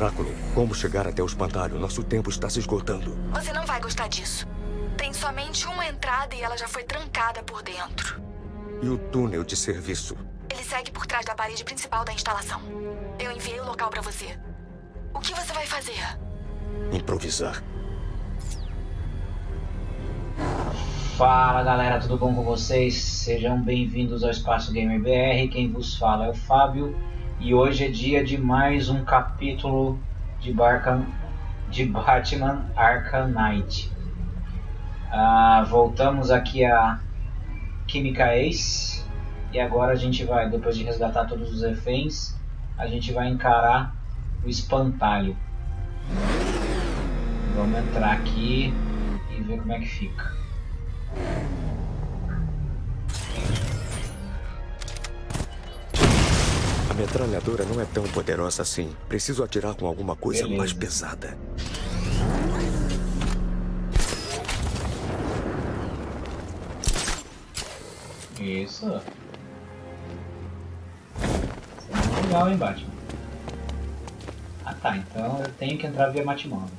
Oráculo, como chegar até o espantalho? Nosso tempo está se esgotando. Você não vai gostar disso. Tem somente uma entrada e ela já foi trancada por dentro. E o túnel de serviço? Ele segue por trás da parede principal da instalação. Eu enviei o local pra você. O que você vai fazer? Improvisar. Fala galera, tudo bom com vocês? Sejam bem-vindos ao Espaço Gamer BR. Quem vos fala é o Fábio. E hoje é dia de mais um capítulo de Batman Arkham Knight. Voltamos aqui a Química Ace. E agora a gente vai, depois de resgatar todos os reféns, a gente vai encarar o espantalho. Vamos entrar aqui e ver como é que fica. A metralhadora não é tão poderosa assim. Preciso atirar com alguma coisa Beleza. mais pesada. Isso. Isso é legal, hein, Batman? Ah tá, então eu tenho que entrar via Batmóvel.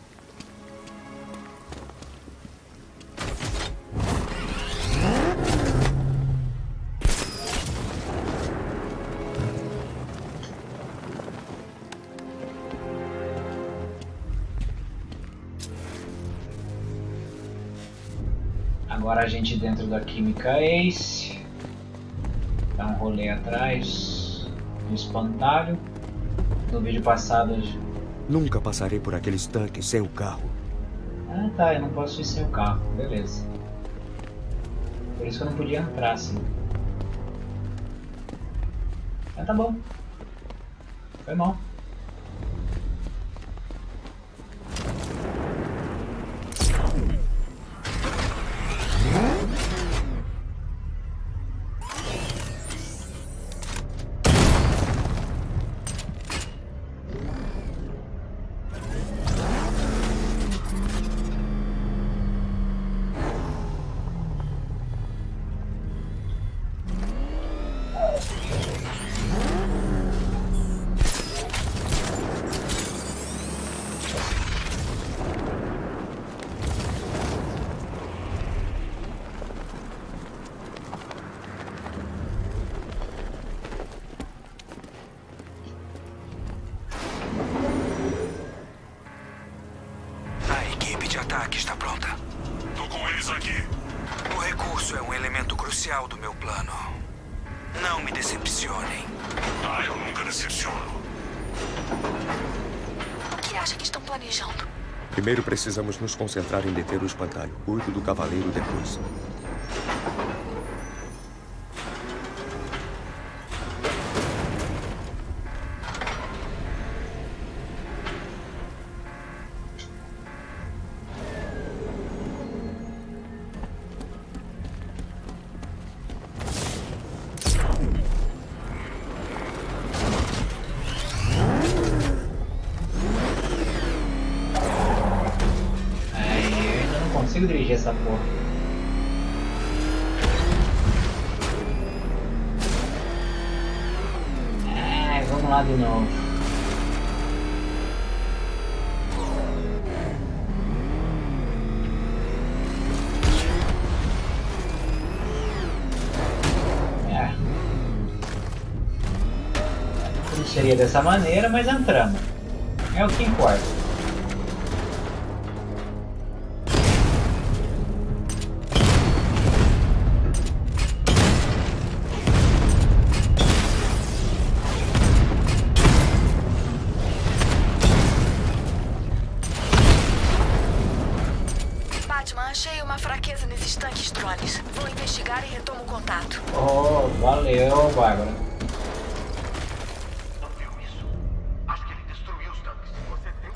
Agora a gente dentro da Química Ace. Dá um rolê atrás do espantalho. No vídeo passado... Nunca passarei por aqueles tanques sem o carro. Ah tá, eu não posso ir sem o carro. Beleza. Por isso que eu não podia entrar assim. Mas tá bom. Foi mal. A equipe de ataque está pronta. Tô com eles aqui. O recurso é um elemento crucial do meu plano. Não me decepcionem. Eu nunca decepciono. O que acha que estão planejando? Primeiro precisamos nos concentrar em deter o espantalho. Cuido do cavaleiro depois. Não consigo dirigir essa porra. Vamos lá de novo. Não seria dessa maneira, mas entramos. É o que importa. Achei uma fraqueza nesses tanques drones. Vou investigar e retomo o contato. Oh, valeu, Bárbara. Não viu isso? Acho que ele destruiu os tanques. Você tem...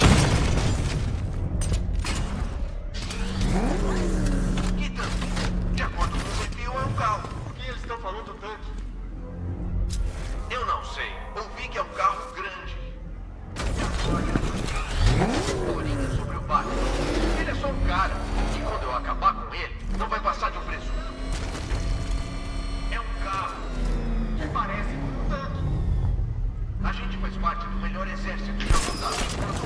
Que tanque? De acordo com o review, é um carro. Por que eles estão falando tanque? Eu não sei. Ouvi que é um carro grande. Historinha sobre o Batman. Ele é só um cara. E quando eu acabar com ele, não vai passar de um presunto. É um carro que parece com um tanque. A gente faz parte do melhor exército já montado.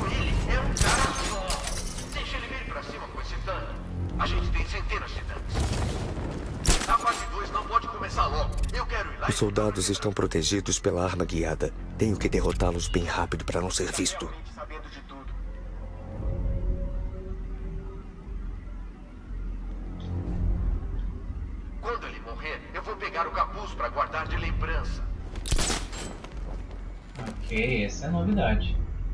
Os soldados estão protegidos pela arma guiada. Tenho que derrotá-los bem rápido para não ser visto. Sabendo de tudo. Quando ele morrer, eu vou pegar o capuz para guardar de lembrança. Ok, essa é a novidade.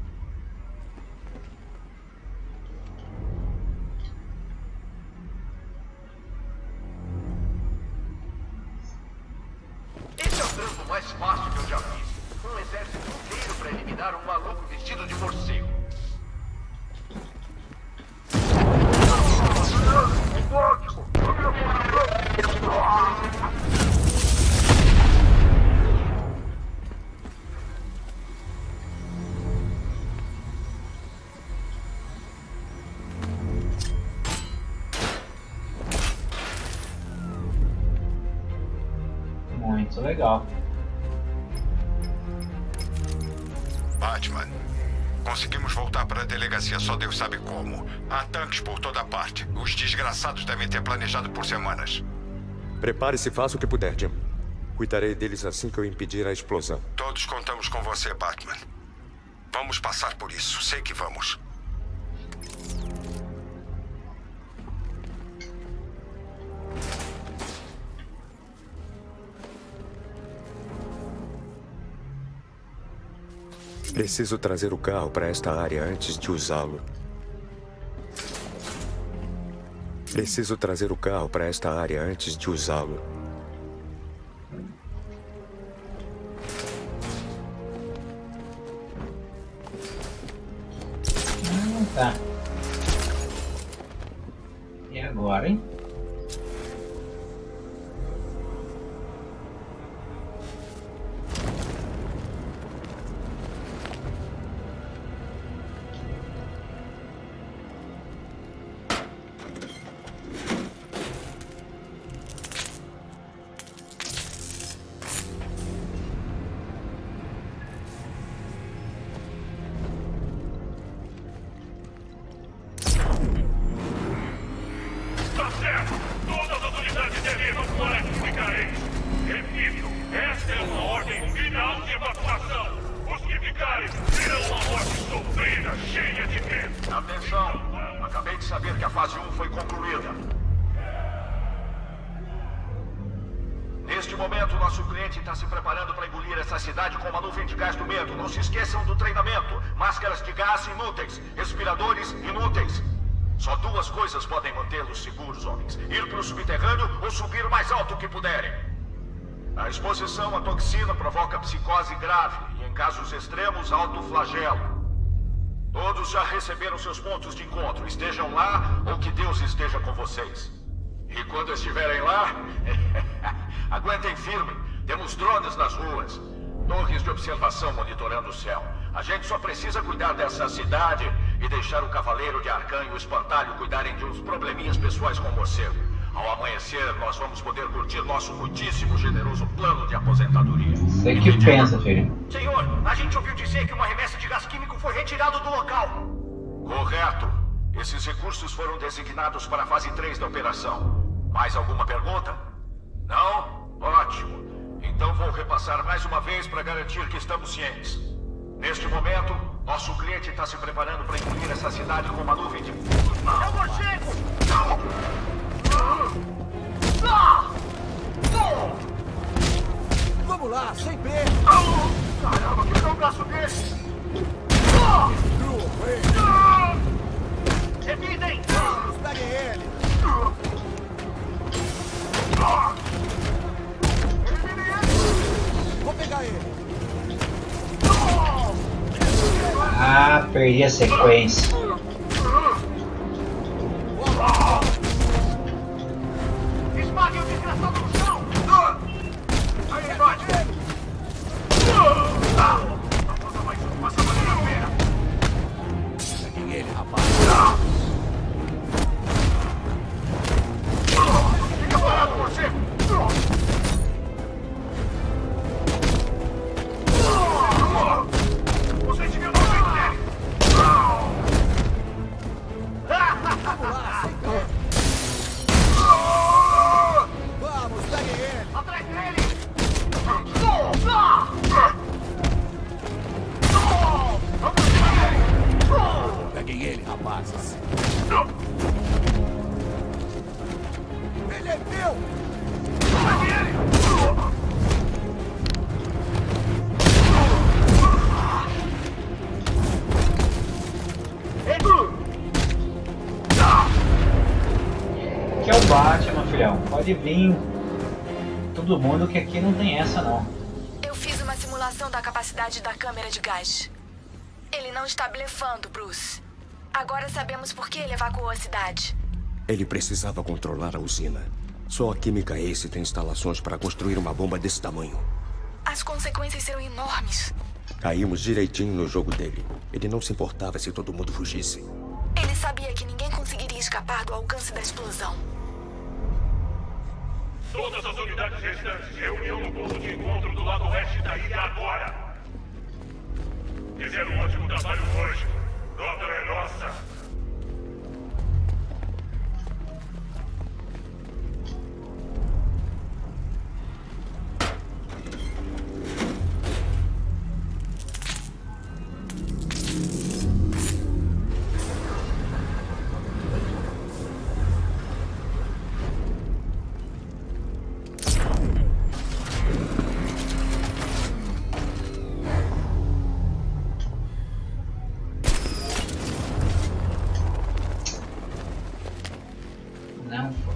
Esse é o trampo mais fácil que eu já fiz. Um exército inteiro para eliminar um maluco vestido de morcego. Muito legal. Batman, conseguimos voltar para a delegacia, só Deus sabe como. Há tanques por toda parte. Os desgraçados devem ter planejado por semanas. Prepare-se e faça o que puder, Jim. Cuidarei deles assim que eu impedir a explosão. Todos contamos com você, Batman. Vamos passar por isso, sei que vamos. Preciso trazer o carro para esta área antes de usá-lo. Preciso trazer o carro para esta área antes de usá-lo. Tá. E agora, hein? Atenção! Acabei de saber que a fase 1 foi concluída. Neste momento, nosso cliente está se preparando para engolir essa cidade com uma nuvem de gás do medo. Não se esqueçam do treinamento. Máscaras de gás inúteis. Respiradores inúteis. Só duas coisas podem mantê-los seguros, homens. Ir para o subterrâneo ou subir o mais alto que puderem. A exposição à toxina provoca psicose grave e, em casos extremos, autoflagelo. Todos já receberam seus pontos de encontro. Estejam lá ou que Deus esteja com vocês. E quando estiverem lá, aguentem firme. Temos drones nas ruas. Torres de observação monitorando o céu. A gente só precisa cuidar dessa cidade e deixar o Cavaleiro de Arcan e o Espantalho cuidarem de uns probleminhas pessoais com o morcego. Ao amanhecer, nós vamos poder curtir nosso muitíssimo generoso plano de aposentadoria. Sei que pensa, filho. Senhor, a gente ouviu dizer que uma remessa de gás químico foi retirado do local. Correto. Esses recursos foram designados para a fase 3 da operação. Mais alguma pergunta? Não? Ótimo. Então vou repassar mais uma vez para garantir que estamos cientes. Neste momento, nosso cliente está se preparando para engolir essa cidade com uma nuvem de... É o morcego! Vamos lá, sem medo! Caramba, quebrou o braço dele! Evitem! Vamos, peguem ele! Vou pegar ele! Ah, perdi a sequência. Esmague o desgraçado no chão! Aí, bate! Não conta mais um, passa mais na pena! Peguem ele, rapaz! Fica parado, você! Você devia não ver dele! Vamos lá, sem medo! Vamos, Que é o Batman, filhão. Pode vir todo mundo que aqui não tem essa, não. Eu fiz uma simulação da capacidade da câmera de gás. Ele não está blefando, Bruce. Agora sabemos por que ele evacuou a cidade. Ele precisava controlar a usina. Só a Química Ace tem instalações para construir uma bomba desse tamanho. As consequências serão enormes. Caímos direitinho no jogo dele. Ele não se importava se todo mundo fugisse. Ele sabia que ninguém conseguiria escapar do alcance da explosão. Todas as unidades restantes, reunião no ponto de encontro do lado oeste da ilha agora. Fizeram um ótimo trabalho hoje. Nota é nossa. Não foi.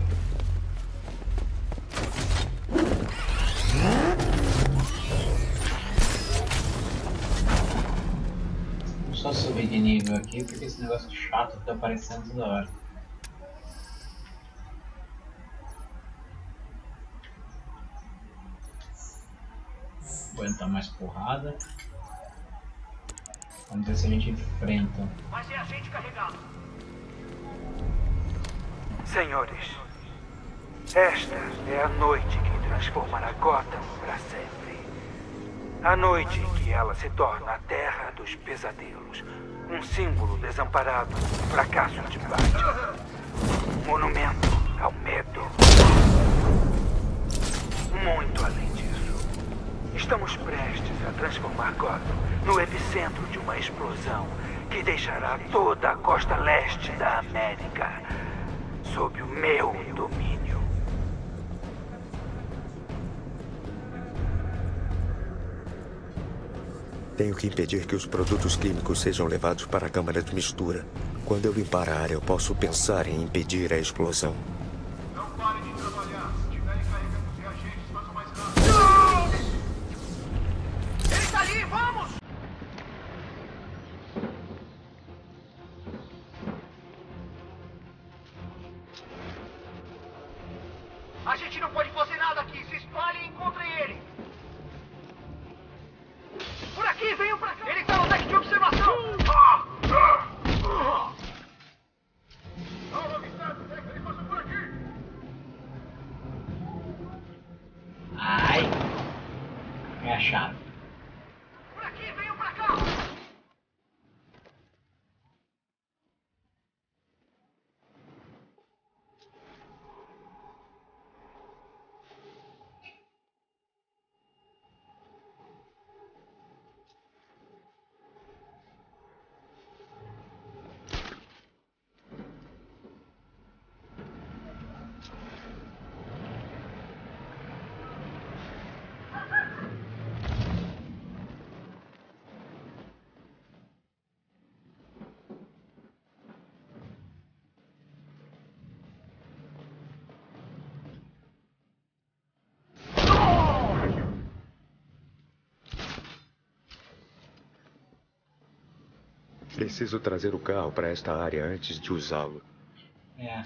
Vou só subir de nível aqui porque esse negócio chato tá aparecendo toda hora. Vou aguentar mais porrada. Vamos ver se a gente enfrenta. Mas é a gente carregado. Senhores, esta é a noite que transformará Gotham para sempre. A noite em que ela se torna a terra dos pesadelos. Um símbolo desamparado do fracasso de Batman. Um monumento ao medo. Muito além disso, estamos prestes a transformar Gotham no epicentro de uma explosão que deixará toda a costa leste da América sob o meu domínio. Tenho que impedir que os produtos químicos sejam levados para a câmara de mistura. Quando eu limpar a área, eu posso pensar em impedir a explosão. Não parem de trabalhar. Se estiverem carregando os reagentes, façam mais rápido. Ele tá ali, vamos! A gente não pode fazer nada aqui. Se espalhem e encontrem ele. Por aqui, venham pra cá. Ele tá no deck de observação. Não, avisado. Ele passou por aqui. Ai! Me acharam. Por aqui, venham pra cá. Preciso trazer o carro para esta área antes de usá-lo. É.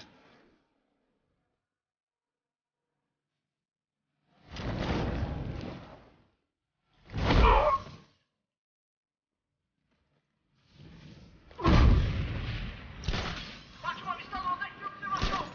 Batman está no deck de observação.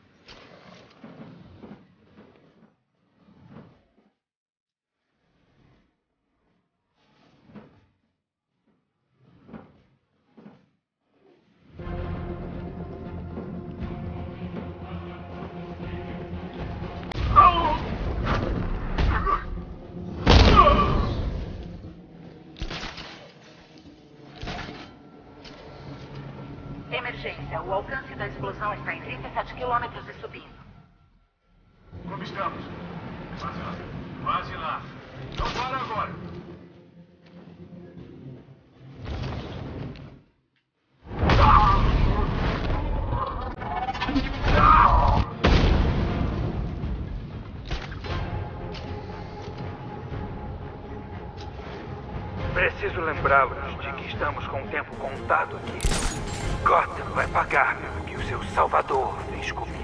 Emergência. O alcance da explosão está em 37 quilômetros e subindo. Como estamos? Quase lá. Não para agora. Preciso lembrá-los de que estamos com o tempo contado aqui. Gotham vai pagar pelo que o seu salvador fez comigo.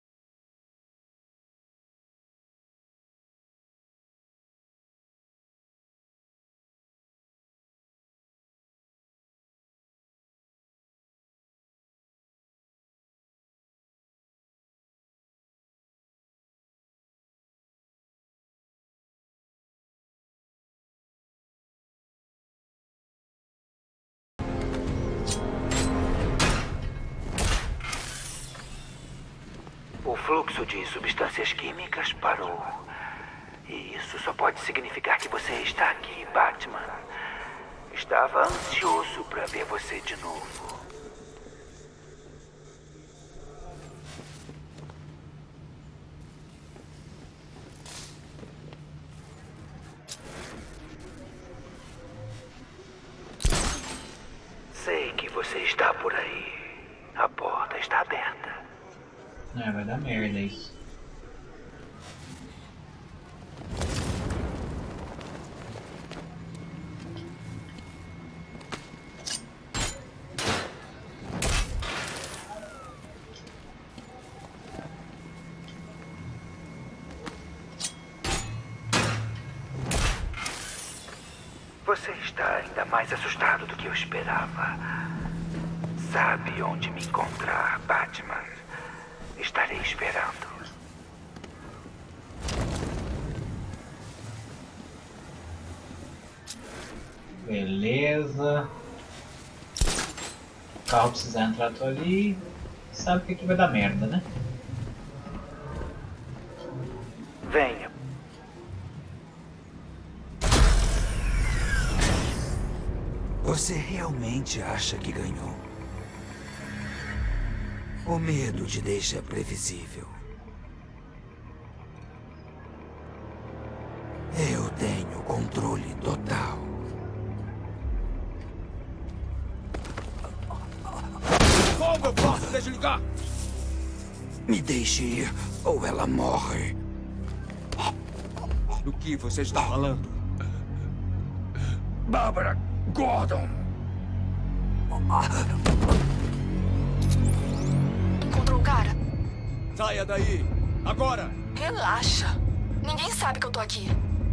O fluxo de substâncias químicas parou. E isso só pode significar que você está aqui, Batman. Estava ansioso para ver você de novo. Sei que você está por aí. A porta está aberta. É, vai dar merda isso. Você está ainda mais assustado do que eu esperava. Sabe onde me encontrar, Batman. Estarei esperando. Beleza. O carro precisa entrar ali. Sabe que aqui vai dar merda, né? Venha. Você realmente acha que ganhou? O medo te deixa previsível. Eu tenho controle total. Como eu posso desligar? Me deixe ir, ou ela morre. Do que você está falando? Bárbara Gordon! Encontrou o cara? Saia daí! Agora! Relaxa. Ninguém sabe que eu tô aqui.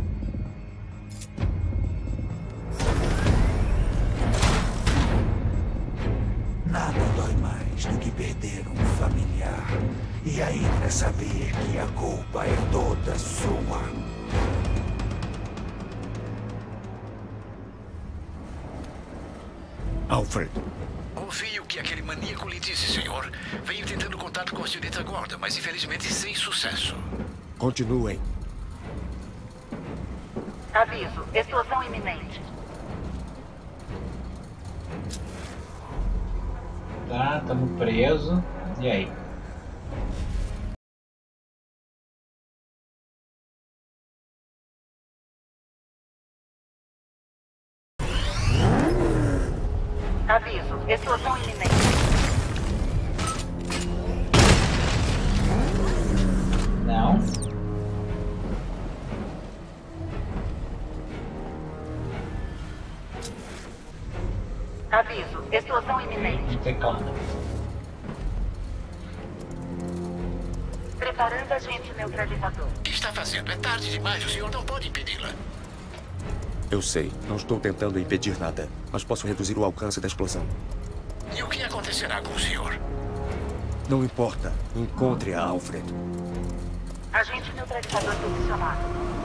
Nada dói mais do que perder um familiar. E ainda saber que a culpa é toda sua. Alfred. Ouvi o que aquele maníaco lhe disse, senhor. Venho tentando contato com a senhorita Gordon, mas infelizmente sem sucesso. Continuem. Aviso, explosão iminente. Tá, tamo preso. E aí? Aviso, explosão iminente. Não. Aviso, explosão iminente. Teclado. Preparando agente neutralizador. O que está fazendo? É tarde demais, o senhor não pode impedi-la. Eu sei, não estou tentando impedir nada, mas posso reduzir o alcance da explosão. E o que acontecerá com o senhor? Não importa. Encontre a Alfred. Agente neutralizador posicionado.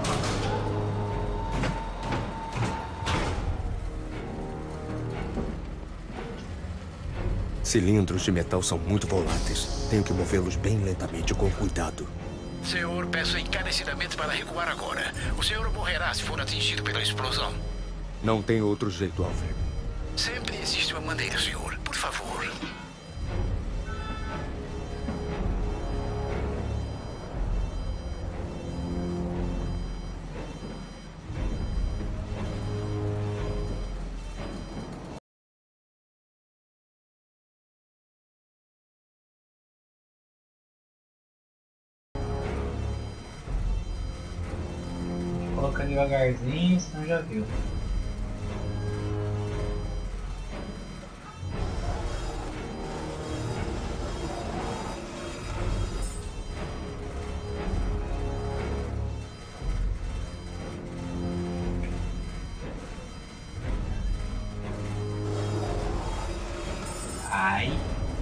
Cilindros de metal são muito voláteis. Tenho que movê-los bem lentamente, com cuidado. Senhor, peço encarecidamente para recuar agora. O senhor morrerá se for atingido pela explosão. Não tem outro jeito, Alfred. Sempre existe uma maneira, senhor. Por favor. colocando devagarzinho, senão já viu. Ai.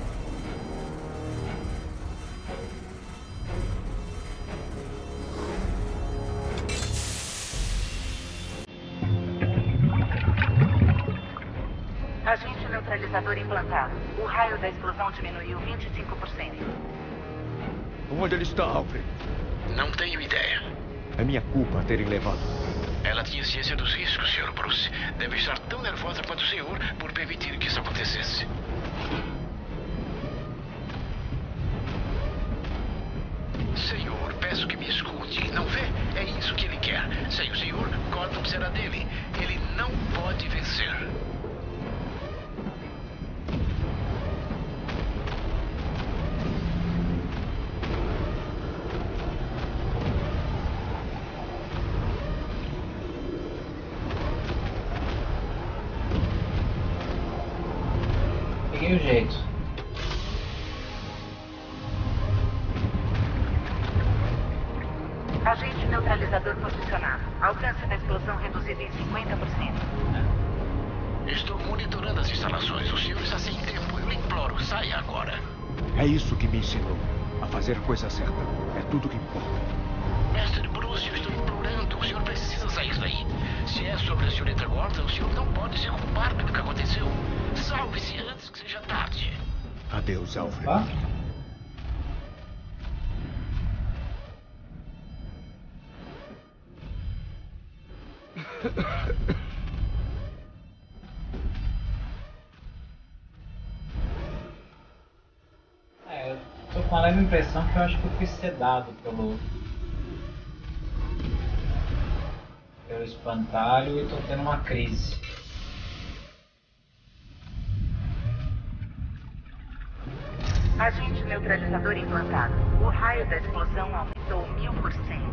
Agente neutralizador implantado. O raio da explosão diminuiu 25%. Onde ele está, Alfred? Não tenho ideia. É minha culpa terem levado. Ela tinha ciência dos riscos, Sr. Bruce. Deve estar tão nervosa quanto o senhor por permitir que isso acontecesse. Senhor, peço que me escute. Não vê? É isso que ele quer. Sem o senhor, Gordon será dele. Ele não pode vencer. Peguei o jeito. Agente neutralizador posicionado. Alcance da explosão reduzido em 50%. Estou monitorando as instalações. O senhor está sem tempo. Eu lhe imploro, saia agora. É isso que me ensinou. A fazer a coisa certa. É tudo que importa. Mestre Bruce, eu estou implorando. O senhor precisa sair daí. Se é sobre a senhorita Gordon, o senhor não pode se culpar pelo que aconteceu. Salve-se antes que seja tarde. Adeus, Alfred. Opa. Eu tô com a leve impressão que eu acho que eu fui sedado pelo espantalho e tô tendo uma crise. Agente neutralizador implantado. O raio da explosão aumentou 1000%.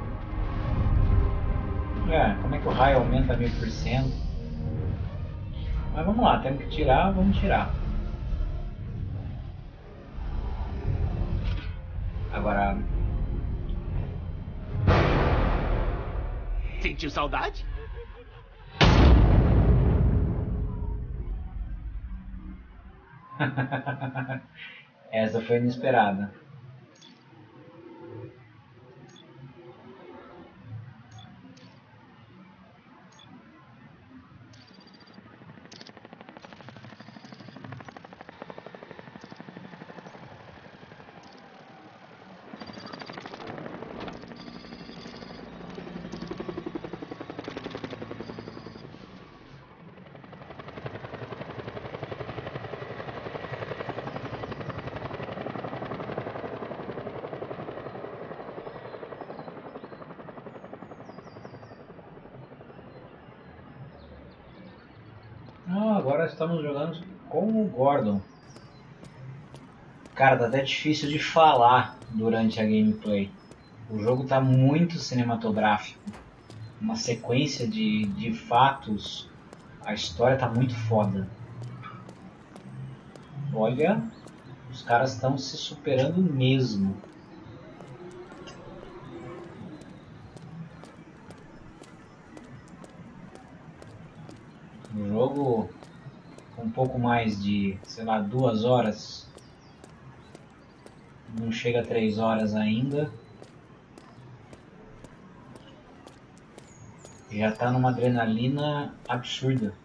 Como é que o raio aumenta 1000%? Mas vamos lá, temos que tirar, vamos tirar. Agora... Sentiu saudade? Essa foi inesperada. Agora estamos jogando com o Gordon. Cara, tá até difícil de falar durante a gameplay. O jogo tá muito cinematográfico. Uma sequência de fatos. A história tá muito foda. Olha, os caras estão se superando mesmo. O jogo com um pouco mais de, sei lá, 2 horas. Não chega a 3 horas ainda. Já tá numa adrenalina absurda.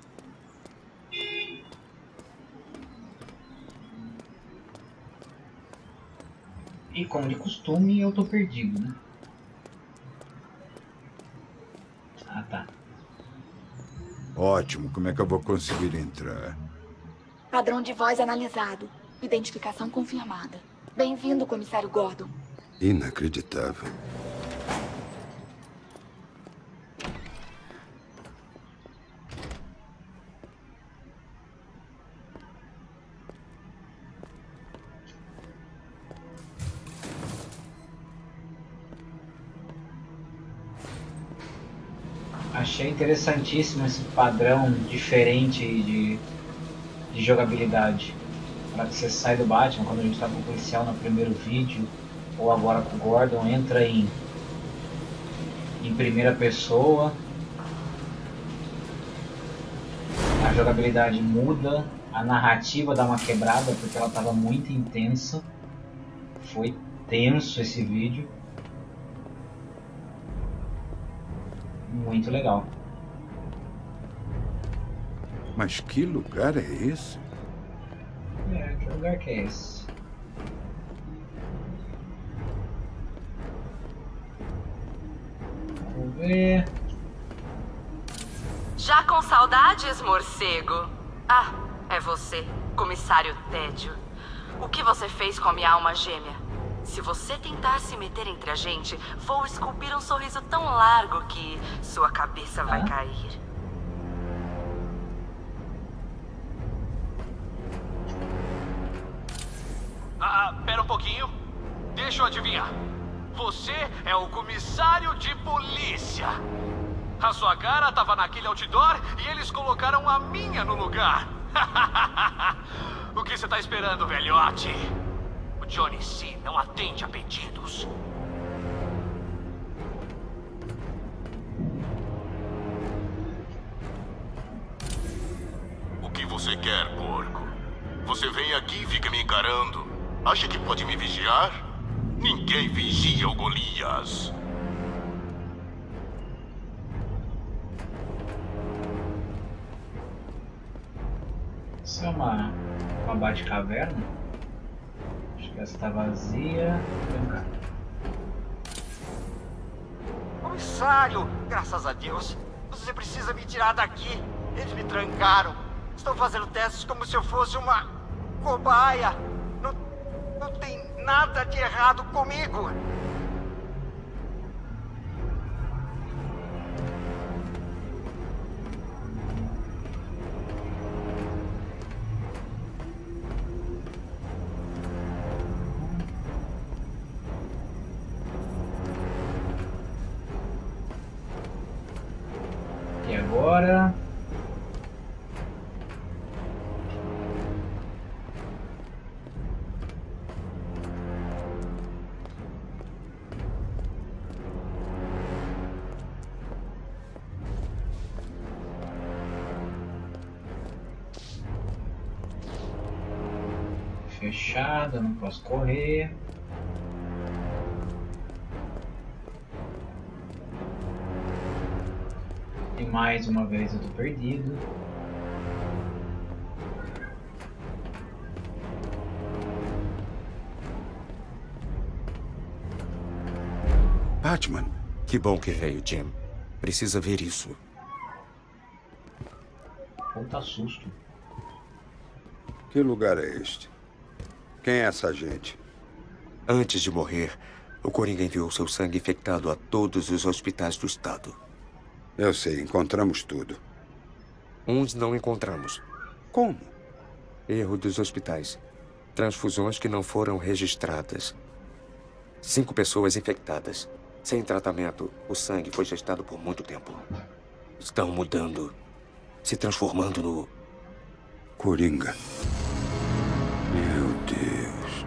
E como de costume, eu tô perdido, né? Ah, tá. Ótimo, como é que eu vou conseguir entrar? Padrão de voz analisado. Identificação confirmada. Bem-vindo, comissário Gordon. Inacreditável. Achei interessantíssimo esse padrão diferente de jogabilidade. Para que você sai do Batman, quando a gente tá com o policial no primeiro vídeo, ou agora com o Gordon, entra em primeira pessoa. A jogabilidade muda, a narrativa dá uma quebrada porque ela estava muito intensa. Foi tenso esse vídeo. Muito legal. Mas que lugar é esse? Que lugar que é esse? Vamos ver. Já com saudades, morcego? Ah, é você, comissário Tédio. O que você fez com a minha alma gêmea? Se você tentar se meter entre a gente, vou esculpir um sorriso tão largo que sua cabeça vai cair. Pera um pouquinho. Deixa eu adivinhar. Você é o comissário de polícia. A sua cara estava naquele outdoor e eles colocaram a minha no lugar. O que você está esperando, velhote? O Johnny C. não atende a pedidos. O que você quer, porco? Você vem aqui e fica me encarando. Acha que pode me vigiar? Ninguém vigia o Golias. Isso é uma Batcaverna? Acho que essa tá vazia. Vem cá. Comissário, graças a Deus. Você precisa me tirar daqui. Eles me trancaram. Estão fazendo testes como se eu fosse uma cobaia. Não tem nada de errado comigo. E agora? Fechada, não posso correr. E mais uma vez eu tô perdido. Batman. Que bom que veio, Jim. Precisa ver isso. Puta susto. Que lugar é este? Quem é essa gente? Antes de morrer, o Coringa enviou seu sangue infectado a todos os hospitais do estado. Eu sei, encontramos tudo. Uns não encontramos. Como? Erro dos hospitais. Transfusões que não foram registradas. 5 pessoas infectadas. Sem tratamento, o sangue foi gestado por muito tempo. Estão mudando. Se transformando no... Coringa. Meu Deus.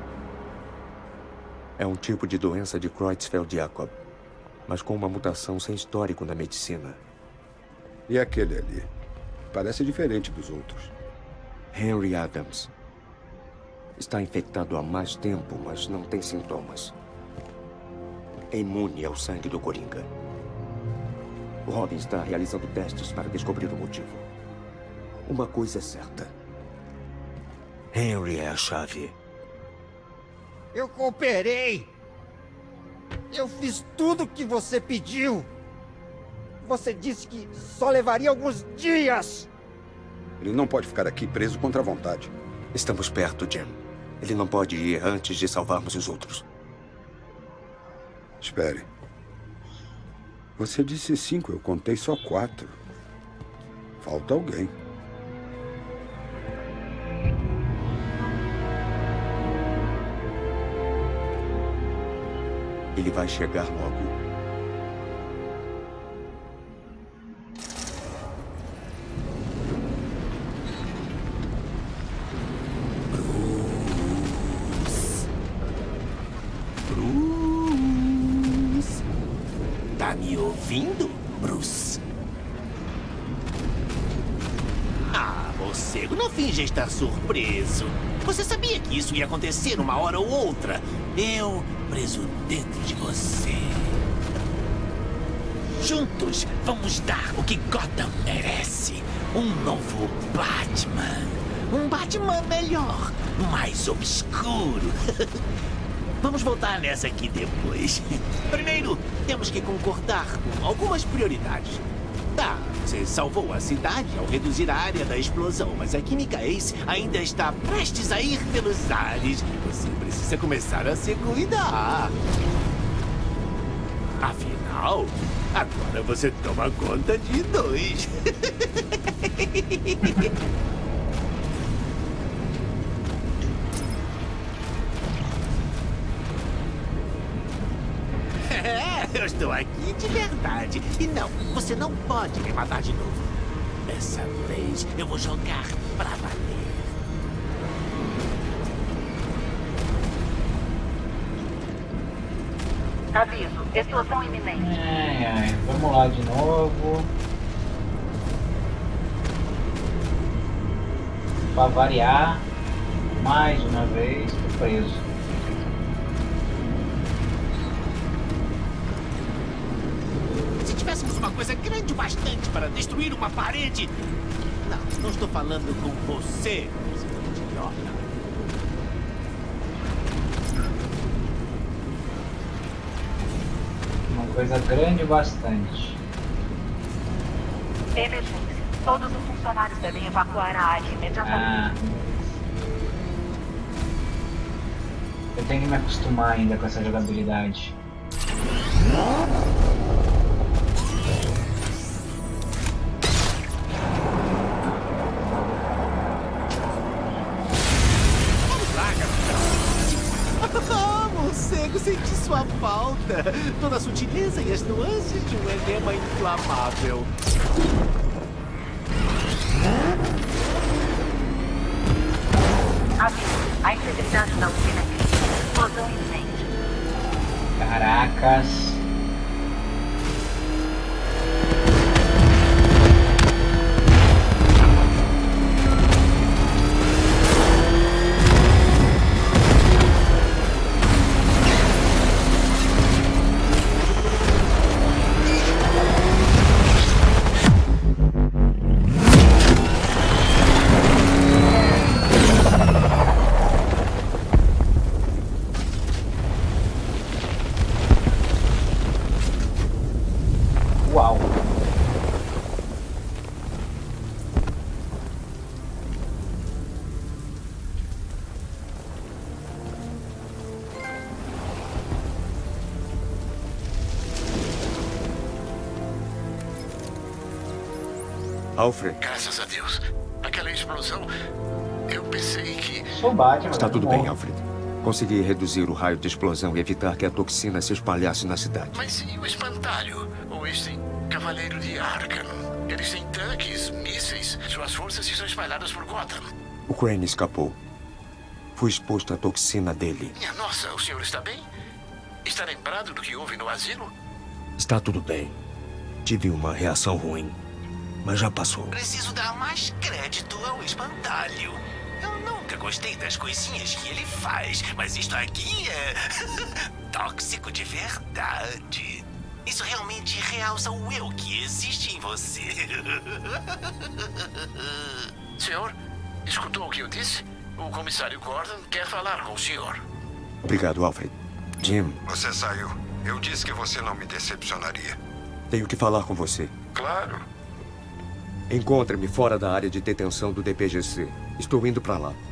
É um tipo de doença de Creutzfeldt-Jakob, mas com uma mutação sem histórico na medicina. E aquele ali? Parece diferente dos outros. Henry Adams. Está infectado há mais tempo, mas não tem sintomas. É imune ao sangue do Coringa. O Robin está realizando testes para descobrir o motivo. Uma coisa é certa. Henry é a chave. Eu cooperei. Eu fiz tudo o que você pediu. Você disse que só levaria alguns dias. Ele não pode ficar aqui preso contra a vontade. Estamos perto, Jim. Ele não pode ir antes de salvarmos os outros. Espere. Você disse 5, eu contei só 4. Falta alguém. Ele vai chegar logo. Tá me ouvindo, Bruce? Ah, morcego, não finja estar surpreso. Você sabia que isso ia acontecer uma hora ou outra. Eu preso dentro de você. Juntos, vamos dar o que Gotham merece. Um novo Batman. Um Batman melhor, mais obscuro. Vamos voltar nessa aqui depois. Primeiro, temos que concordar com algumas prioridades. Tá, você salvou a cidade ao reduzir a área da explosão, mas a Química Ace ainda está prestes a ir pelos ares. Você precisa começar a se cuidar. Afinal, agora você toma conta de 2. Eu estou aqui de verdade. E não, você não pode me matar de novo. Dessa vez eu vou jogar pra valer. Aviso, explosão iminente. Vamos lá de novo. Pra variar, mais uma vez, tô preso. Se tivéssemos uma coisa grande o bastante para destruir uma parede... Não estou falando com você, seu idiota. Uma coisa grande bastante. Emergência. Todos os funcionários devem evacuar a área imediatamente. Eu tenho que me acostumar ainda com essa jogabilidade. Morcego, senti sua falta. Toda a sutileza e as nuances de um enema inflamável. Aviso, a integridade da usina é crítica. Explosão iminente. Caracas. Uau! Alfred. Graças a Deus. Aquela explosão, eu pensei que... Sou Batman. Está tudo bem, Alfred. Consegui reduzir o raio de explosão e evitar que a toxina se espalhasse na cidade. Mas e o espantalho? Ou este cavaleiro de Arkham? Eles têm tanques, mísseis. Suas forças estão espalhadas por Gotham. O Crane escapou. Fui exposto à toxina dele. Minha nossa, o senhor está bem? Está lembrado do que houve no asilo? Está tudo bem. Tive uma reação ruim, mas já passou. Preciso dar mais crédito ao espantalho. Eu nunca gostei das coisinhas que ele faz, mas isto aqui é... tóxico de verdade. Isso realmente realça o eu que existe em você. Senhor, escutou o que eu disse? O comissário Gordon quer falar com o senhor. Obrigado, Alfred. Jim. Você saiu. Eu disse que você não me decepcionaria. Tenho que falar com você. Claro. Encontre-me fora da área de detenção do DPGC. Estou indo para lá.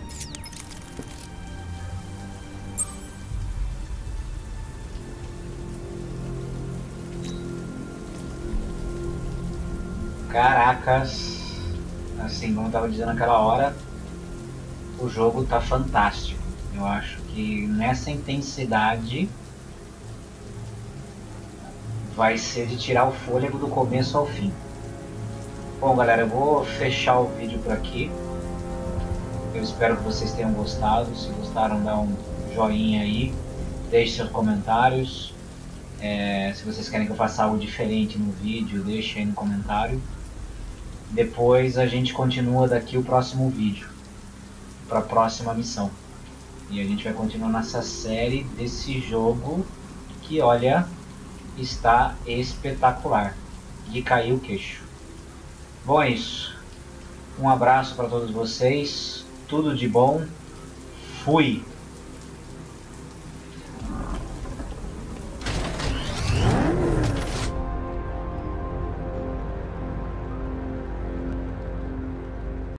Caracas. Assim, como eu tava dizendo naquela hora, o jogo tá fantástico. Eu acho que nessa intensidade vai ser de tirar o fôlego do começo ao fim. Bom, galera, eu vou fechar o vídeo por aqui. Eu espero que vocês tenham gostado. Se gostaram, dá um joinha aí. Deixe seus comentários. Se vocês querem que eu faça algo diferente no vídeo, deixe aí no comentário. Depois a gente continua daqui o próximo vídeo, para a próxima missão. E a gente vai continuar nessa série desse jogo que, olha, está espetacular. De cair o queixo. Bom, é isso. Um abraço para todos vocês. Tudo de bom. Fui!